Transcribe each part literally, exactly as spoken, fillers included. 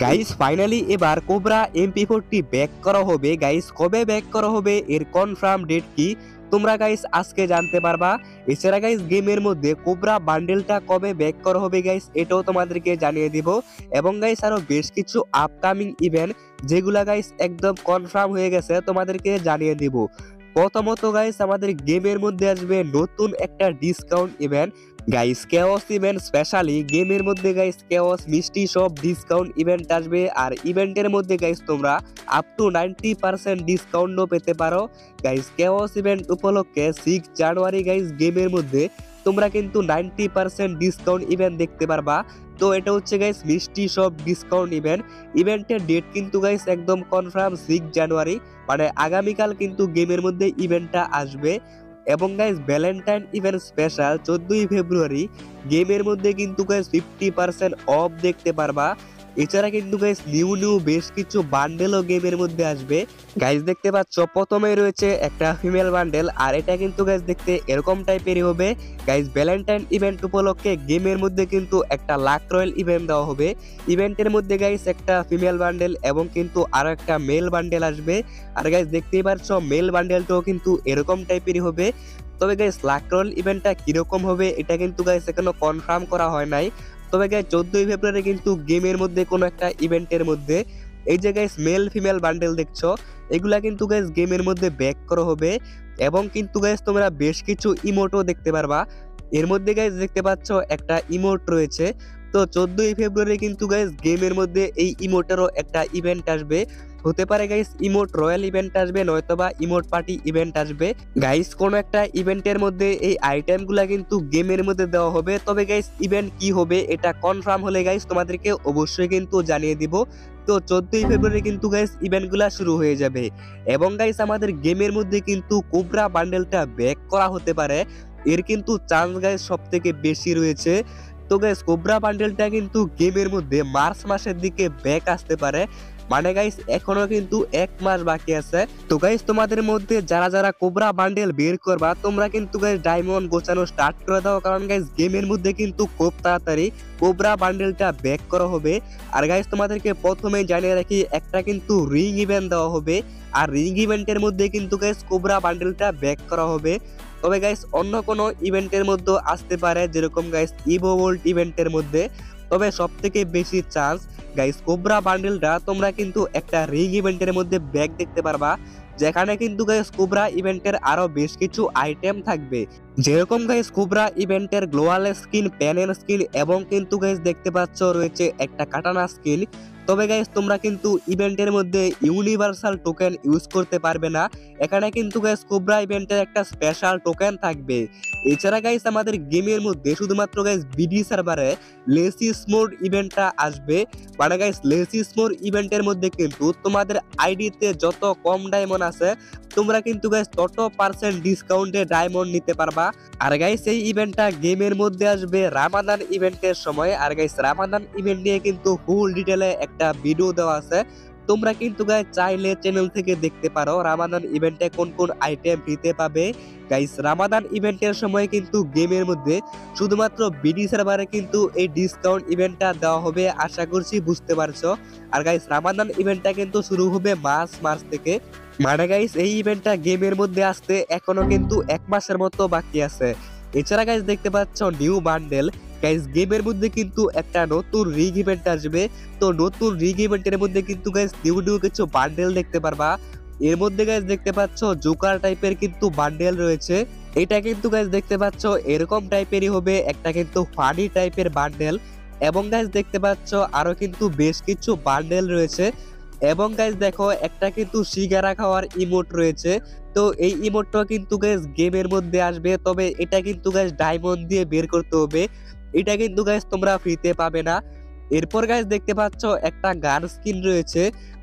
Guys finally এবার cobra MP forty back করা হবে। গাইস কবে ব্যাক করা হবে এর কনফার্ম ডেট কি তোমরা গাইস আজকে জানতে পারবা। এছাড়া গাইস গেমের মধ্যে কোবরা বান্ডেলটা কবে ব্যাক করা হবে গাইস এটাও তোমাদেরকে জানিয়ে দিব। এবং গাইস আরো বেশ কিছু আপকামিং ইভেন্ট যেগুলা গাইস একদম কনফার্ম হয়ে গেছে তোমাদেরকে জানিয়ে দিব। প্রথমত গাইস আমাদের গেমের মধ্যে আসবে নতুন একটা discount event guys, chaos event specially গেমের মধ্যে গাইস কেওস মিষ্টি সব ডিসকাউন্ট ইভেন্ট আসবে। আর ইভেন্টের মধ্যে গাইস তোমরা আপ টু নাইনটি পার্সেন্ট ডিসকাউন্টও পেতে পারো। গাইস কেওস ইভেন্ট উপলক্ষে সিক্স জানুয়ারি গাইস গেমের মধ্যে তোমরা কিন্তু নাইনটি পার্সেন্ট ডিসকাউন্ট ইভেন্ট দেখতে পারবা। তো এটা হচ্ছে গাইস মিষ্টি সব ডিসকাউন্ট ইভেন্ট। ইভেন্টের ডেট কিন্তু গাইস একদম কনফার্ম সিক্স জানুয়ারি, মানে আগামীকাল কিন্তু গেমের মধ্যে ইভেন্টটা আসবে। এবং গাইস ভ্যালেন্টাইন ইভেন্ট স্পেশাল চোদ্দই ফেব্রুয়ারি গেমের মধ্যে কিন্তু গাইস ফিফটি পার্সেন্ট অফ দেখতে পারবা। এছাড়া কিন্তু গাইস নিউ নিউ বেশ কিছু বান্ডেলও গেমের মধ্যে আসবে। গাইস দেখতে পাচ্ছ প্রথমে রয়েছে একটা ফিমেল বান্ডেল, আর এটা কিন্তু গাইস দেখতে এরকম টাইপেরই হবে। গাইস ভ্যালেন্টাইন ইভেন্ট উপলক্ষে গেমের মধ্যে কিন্তু একটা লাক রয়্যাল ইভেন্ট দেওয়া হবে। ইভেন্টের মধ্যে গাইস একটা ফিমেল বান্ডেল এবং কিন্তু আরো একটা মেল বান্ডেল আসবে। আর গাইস দেখতেই পাচ্ছ মেল বান্ডেলটাও কিন্তু এরকম টাইপেরই হবে। তবে গাইস লাক রয়্যাল ইভেন্টটা কিরকম হবে এটা কিন্তু গাইস এখনো কনফার্ম করা হয় নাই। তবে গাইস চোদ্দই ফেব্রুয়ারি কিন্তু গেমের মধ্যে কোনো একটা ইভেন্টের মধ্যে এই যে গাইস মেল ফিমেল বান্ডেল দেখছো এগুলা কিন্তু গাইস গেমের মধ্যে ব্যাক করা হবে। এবং কিন্তু গাইস তোমরা বেশ কিছু ইমোটও দেখতে পারবা। এর মধ্যে গাইস দেখতে পাচ্ছ একটা ইমোট রয়েছে। তো চোদ্দই ফেব্রুয়ারি কিন্তু গাইস গেমের মধ্যে এই ইমোটেরও একটা ইভেন্ট আসবে। হতে পারে গাইস ইমোট রয়্যাল ইভেন্ট আসবে, নয়তোবা ইমোট পার্টি ইভেন্ট আসবে। গাইস কোনো একটা ইভেন্টের মধ্যে এই আইটেমগুলা কিন্তু গেমের মধ্যে দেওয়া হবে। তবে গাইস ইভেন্ট কি হবে এটা কনফার্ম হলে গাইস তোমাদেরকে অবশ্যই কিন্তু জানিয়ে দিব। তো চোদ্দই ফেব্রুয়ারি কিন্তু গাইস ইভেন্টগুলা শুরু হয়ে যাবে। এবং গাইস আমাদের গেমের মধ্যে কিন্তু কোবরা বান্ডেলটা ব্যাক করা হতে পারে, এর কিন্তু চান্স গাইস সব থেকে বেশি রয়েছে। তো গাইস কোবরা বান্ডেলটা কিন্তু গেমের মধ্যে মার্চ মাসের দিকে ব্যাক আসতে পারে, মানে গাইস এখনো কিন্তু এক মাস বাকি আছে। তো গাইস তোমাদের মধ্যে যারা যারা কোবরা বান্ডেল বের করবা তোমরা কিন্তু গাইস ডায়মন্ড গোছানো স্টার্ট করে দাও, কারণ গাইস গেমের মধ্যে কিন্তু খুব তাড়াতাড়ি কোবরা বান্ডেলটা ব্যাক করা হবে। আর গাইস তোমাদেরকে প্রথমে জানিয়ে রাখি একটা কিন্তু রিং ইভেন্ট দেওয়া হবে, আর রিং ইভেন্টের মধ্যে কিন্তু গাইস কোবরা বান্ডেলটা ব্যাক করা হবে। তবে গাইস অন্য কোনো ইভেন্টের মধ্যে আসতে পারে, যেরকম গাইস ইভো ভোল্ট ইভেন্টের মধ্যে। তবে সব থেকে বেশি চান্স গাইস কোবরা বান্ডেলটা তোমরা কিন্তু একটা রিং ইভেন্টের মধ্যে ব্যাক দেখতে পারবা, যেখানে কিন্তু গাইস কোবরা ইভেন্টের আরো বেশ কিছু আইটেম থাকবে। যেরকম গাইস কোবরা ইভেন্টের গ্লোয়াল স্কিন, প্যানেল স্কিন এবং কিন্তু গাইস দেখতে পাচ্ছ রয়েছে একটা কাটানা স্কিন। তবে গাইস তোমরা কিন্তু ইভেন্টের মধ্যে ইউনিভার্সাল টোকেন ইউজ করতে পারবে না, এখানে কিন্তু গাইস কোবরা ইভেন্টের একটা স্পেশাল টোকেন থাকবে। এছাড়া গাইস আমাদের গেমের মধ্যে শুধুমাত্র গাইস বিডি সার্ভারে লেসিস মোড ইভেন্টটা আসবে। মানে গাইস লেসিস মোড ইভেন্টের মধ্যে কিন্তু তোমাদের আইডিতে যত কম ডায়মন্ড আছে তোমরা কিন্তু গাইস তত পার্সেন্ট ডিসকাউন্টে ডায়মন্ড নিতে পারবা। আর গাইস এই ইভেন্টটা গেমের মধ্যে আসবে রামাদান ইভেন্টের সময়। আর গাইস রামাদান ইভেন্ট নিয়ে কিন্তু ফুল ডিটেলে একটা ভিডিও দেওয়া আছে, তোমরা কিন্তু গাইস চাইলে চ্যানেল থেকে দেখতে পারো রামাদান ইভেন্টে কোন কোন আইটেম ফ্রিতে পাবে। গাইস রামাদান ইভেন্টের সময় কিন্তু গেমের মধ্যে শুধুমাত্র বিডি সার্ভারে কিন্তু এই ডিসকাউন্ট ইভেন্টটা দেওয়া হবে, আশা করছি বুঝতে পারছো। আর গাইস রামাদান ইভেন্টটা কিন্তু শুরু হবে মার্চ মার্চ থেকে, মানে গাইস এই ইভেন্টটা গেমের মধ্যে আসতে এখনো কিন্তু এক মাসের মতো বাকি আছে। এছাড়া গাইস দেখতে পাচ্ছ নিউ বান্ডেল। গাইস গেমের মধ্যে কিন্তু একটা নতুন রিগ ইভেন্ট আসবে। তো নতুন রিগ ইভেন্টের মধ্যে কিন্তু গাইস নিউ নিউ কিছু বান্ডেল দেখতে পারবা। এর মধ্যে গাইস দেখতে পাচ্ছ জোকার টাইপের কিন্তু বান্ডেল রয়েছে, এটা কিন্তু গাইস দেখতে পাচ্ছ এরকম টাইপেরই হবে, একটা কিন্তু ফানি টাইপের বান্ডেল। এবং গাইস দেখতে পাচ্ছ আরো কিন্তু বেশ কিছু বান্ডেল রয়েছে। এবং গাইস দেখো একটা কিন্তু সিগারা খাওয়ার ইমোট রয়েছে। তো এই ইমোটটা কিন্তু গাইস গেমের মধ্যে আসবে, তবে এটা কিন্তু গাইস ডায়মন্ড দিয়ে বের করতে হবে, এটা কিন্তু গাইস তোমরা ফ্রিতে পাবে না। এরপর গাইস দেখতে পাচ্ছ একটা গান স্কিন রয়েছে।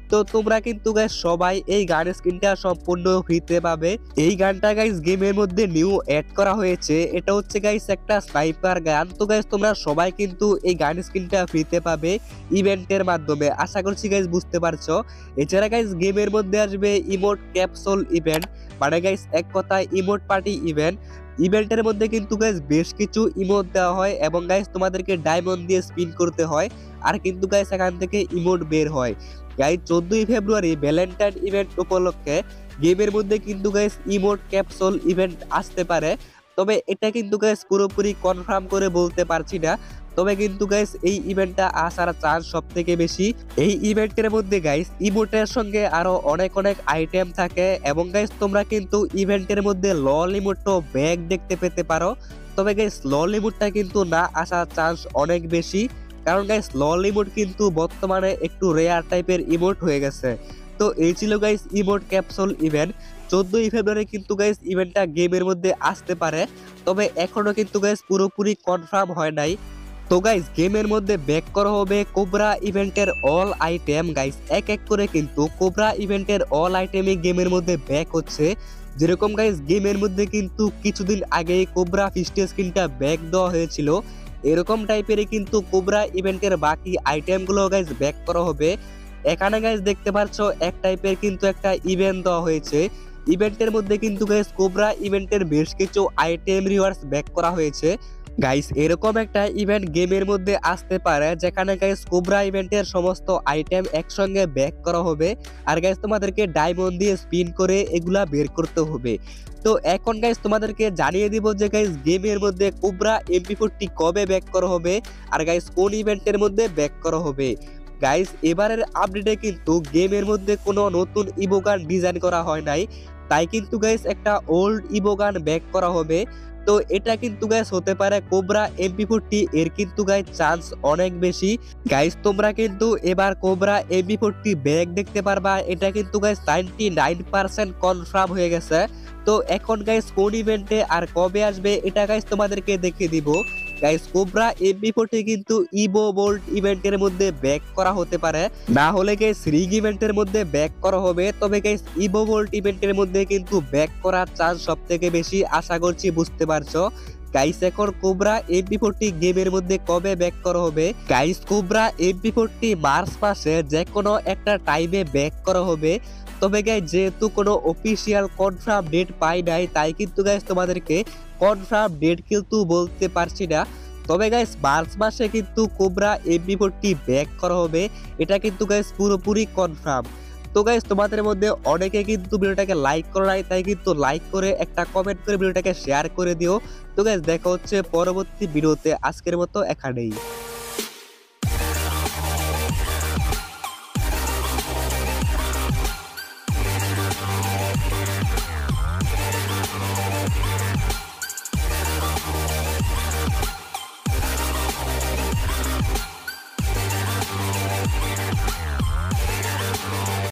তো তোমরা কিন্তু গাইস সবাই এই গান স্কিনটা সম্পূর্ণ ফ্রিতে পাবে। এই গানটা গাইস গেমের মধ্যে নিউ অ্যাড করা হয়েছে, এটা হচ্ছে গাইস একটা স্নাইপার গান। তো গাইস তোমরা সবাই কিন্তু এই গান স্কিনটা ফ্রিতে পাবে ইভেন্টের মাধ্যমে, আশা করছি গাইস বুঝতে পারছো। এছাড়া গাইস গেমের মধ্যে আসবে ইমোট ক্যাপসুল ইভেন্ট, মানে গাইস এক কথায় ইমোট পার্টি ইভেন্ট। ইভেন্টের মধ্যে কিন্তু গাইস বেশ কিছু ইমোট দেওয়া হয় এবং গাইস তোমাদেরকে ডায়মন্ড দিয়ে স্পিন করতে হয়, আর কিন্তু গাইস এখান থেকে ইমোট বের হয়। গাইস চোদ্দই ফেব্রুয়ারি ভ্যালেন্টাইন ইভেন্ট উপলক্ষে গেমের মধ্যে কিন্তু গাইস ইমোট ক্যাপসুল ইভেন্ট আসতে পারে, তবে এটা কিন্তু গাইস পুরোপুরি কনফার্ম করে বলতে পারছি না। তবে কিন্তু গাইস এই ইভেন্টটা আসার চান্স সব থেকে বেশি। এই ইভেন্টের মধ্যে গাইস ইমোটের সঙ্গে আরো অনেক অনেক আইটেম থাকে এবং গাইস তোমরা কিন্তু ইভেন্টের মধ্যে লল ইমোটো ব্যাগ দেখতে পেতে পারো। তবে গাইস লল ইমোটটা কিন্তু না আসার চান্স অনেক বেশি, কারণ গাইস লল ইমোট কিন্তু বর্তমানে একটু রেয়ার টাইপের ইমোট হয়ে গেছে। তো এই ছিল গাইস ইমোট ক্যাপসুল ইভেন্ট। চোদ্দই ফেব্রুয়ারি কিন্তু গাইস ইভেন্টটা গেমের মধ্যে আসতে পারে, তবে এখনো কিন্তু গাইস পুরোপুরি কনফার্ম হয় নাই। তো গাইস গেমের মধ্যে ব্যাক করা হবে কোবরা ইভেন্টের অল আইটেম। গাইস এক এক করে কিন্তু কোবরা ইভেন্টের অল আইটেমই গেমের মধ্যে ব্যাক হচ্ছে। যেরকম গাইস গেমের মধ্যে কিন্তু কিছুদিন আগে কোবরা ফিস্টে স্কিনটা ব্যাক দেওয়া হয়েছিল, এরকম টাইপেরই কিন্তু কোবরা ইভেন্টের বাকি আইটেমগুলো গাইস ব্যাক করা হবে। এখানে গাইস দেখতে পাচ্ছ এক টাইপের কিন্তু একটা ইভেন্ট দেওয়া হয়েছে। ইভেন্টের মধ্যে কিন্তু গাইস কোবরা ইভেন্টের বেশ কিছু আইটেম রিওয়ার্ডস ব্যাক করা হয়েছে। গাইস এরকম একটা ইভেন্ট গেমের মধ্যে আসতে পারে যেখানে গাইস কোবরা ইভেন্টের সমস্ত আইটেম একসঙ্গে ব্যাক করা হবে, আর গাইস তোমাদেরকে ডায়মন্ড দিয়ে স্পিন করে এগুলা বের করতে হবে। তো এখন গাইস তোমাদেরকে জানিয়ে দিব যে গাইস গেমের মধ্যে কোবরা এমপি ফোরটি কবে ব্যাক করা হবে আর গাইস কোন ইভেন্টের মধ্যে ব্যাক করা হবে। গাইস এবারের আপডেটে কিন্তু গেমের মধ্যে কোনো নতুন ইভোগান ডিজাইন করা হয় নাই, তাই কিন্তু গাইস একটা ওল্ড ইভোগান ব্যাক করা হবে। তো এটা কিন্তু গাইস হতে পারে কোবরা এমপি ফোরটি, এর কিন্তু গাইস চান্স অনেক বেশি। গাইস তোমরা কিন্তু এবার কোবরা এমপি ফোরটি ব্যাক দেখতে পারবা, এটা কিন্তু guys ninety nine percent confirm হয়ে গেছে। তো এখন গাইস কোন ইভেন্টে আর কবে আসবে এটা গাইস তোমাদেরকে দেখিয়ে দিব। গাইস কোবরা এমপি ফোরটি কিন্তু ইভো বোল্ট ইভেন্টের মধ্যে ব্যাক করা হতে পারে, না হলে গাইস রিগ ইভেন্টের মধ্যে ব্যাক করা হবে। তবে গাইস ইভো বোল্ট ইভেন্টের মধ্যে কিন্তু ব্যাক করার চান্স সবথেকে বেশি, আশা করছি বুঝতে পারছো। গাইস এখন কোবরা এমপি ফোরটি গেমের মধ্যে কবে ব্যাক করা হবে। Guys cobra MP forty March মাসে যে কোনো একটা টাইমে ব্যাক করা হবে। তবে গাইস যেহেতু কোনো অফিসিয়াল কনফার্ম ডেট পাই নাই, তাই কিন্তু গাইস তোমাদেরকে কনফার্ম ডেট কিন্তু বলতে পারছি না। তবে গাইস মার্চ মাসে কিন্তু কোবরা এমপি ফোরটি ব্যাক করা হবে, এটা কিন্তু গাইস পুরোপুরি কনফার্ম। তো গাইস তোমাদের মধ্যে অনেকে কিন্তু ভিডিওটাকে লাইক করে নাই, তাই কিন্তু লাইক করে একটা কমেন্ট করে ভিডিওটাকে শেয়ার করে দিও। তো গাইস দেখা হচ্ছে পরবর্তী ভিডিওতে, আজকের মতো এখানেই।